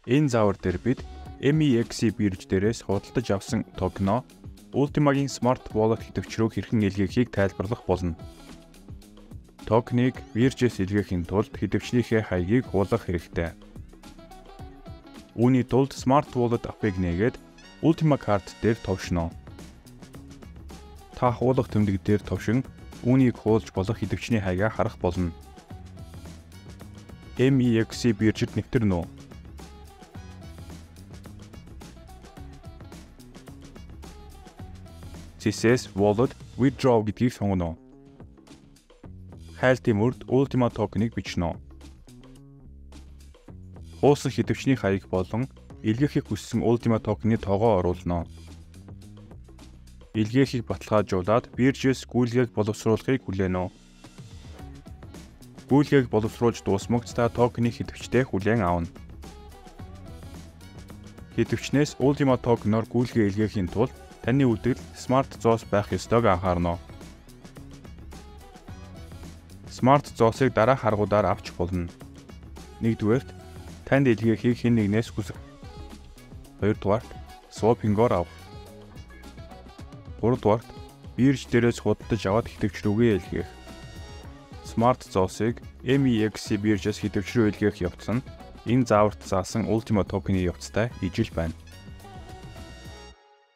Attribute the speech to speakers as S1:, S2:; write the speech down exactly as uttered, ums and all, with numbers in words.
S1: Энэ заавар дээр бид эм и экс си бирж дээрээс худалдаж авсан токеноо Ultima-гийн SMART Wallet хэтэвч рүү хэрхэн илгээхийг тайлбарлах болно. Токеныг биржээс илгээхийн тулд хэтэвчнийхээ хаягийг хуулах хэрэгтэй. Үүний тулд SMART Wallet апыг нээгээд Ultima карт дээр товшно. Та хуулах тэмдэг дээр товшин үүнийг хуулж болох хэтэвчний хаягаа харах болно. эм и экс си биржид нэвтэрнэ үү? This is Wallet Withdraw гэдгийг сонгоно. Хайлтын мөрд Ultima токеныг бичнэ. Хуусан хэтэвчний хаяг болон илгээхийг хүссэн Ultima токены тоогоо оруулна. Илгээхийг баталгаажуулаад биржээс гүйлгээг боловсруулахыг хүлээнэ. Гүйлгээг боловсруулж дуусмагц та токены хэтэвчтэй хүлээн авна. Хэтэвчнээс Ultima токеноор гүйлгээ илгээхийн тулд таны үлдэгдэл Smart зоос байх ёстойг анхаарна. Smart зоосыг дараах аргуудаар авч болно. Нэгдүгээрт танд илгээхийг хэн нэгнээс хүсэх. Хоёрдугаарт swap-оор авах. Гуравдугаарт бирж дээрээс худалдаж аваад хэтэвч рүүгээ илгээх. Smart зоосыг эм и экс си биржээс хэтэвч рүү илгээх явц нь энэ зааварт заасан Ultima токены явцтай ижил байна.